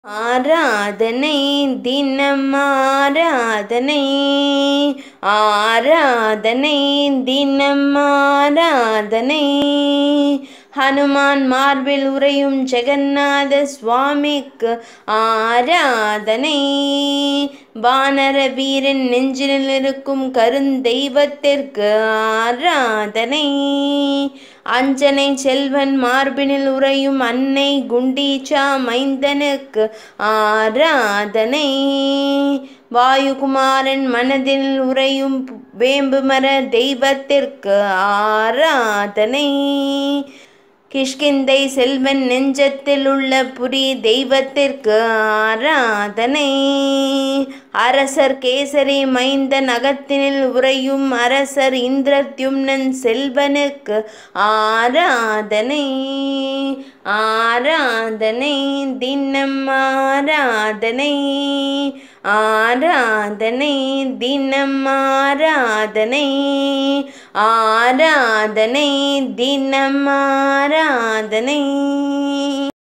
ஆராதனை தினம் ஆராதனை, ஆராதனை தினம் ஆராதனை. ஹனுமான் மார்பில் உறையும் ஜெகநாத சுவாமிக்கு ஆராதனை. வானர வீரன் நெஞ்சில் இருக்கும் கருந்தெய்வத்திற்கு ஆராதனை. அஞ்சனை செல்வன் மார்பினில் உறையும் அன்னை குண்டீச்சா மைந்தனுக்கு ஆராதனை. வாயுகுமாரன் மனதில் உறையும் வேம்புமர தெய்வத்திற்கு ஆராதனை. கிஷ்கிந்தை செல்வன் நெஞ்சத்தில் உள்ள புரி தெய்வத்திற்கு ஆராதனை. அரசர் கேசரி மைந்தன் அகத்தினில் உறையும் அரசர் இந்திரத்யும்னன் செல்வனுக்கு ஆராதனை. ஆராதனை தினம் ஆராதனை, ஆராதனை தினம் ஆராதனை, ஆராதனை தினம் ஆராதனை.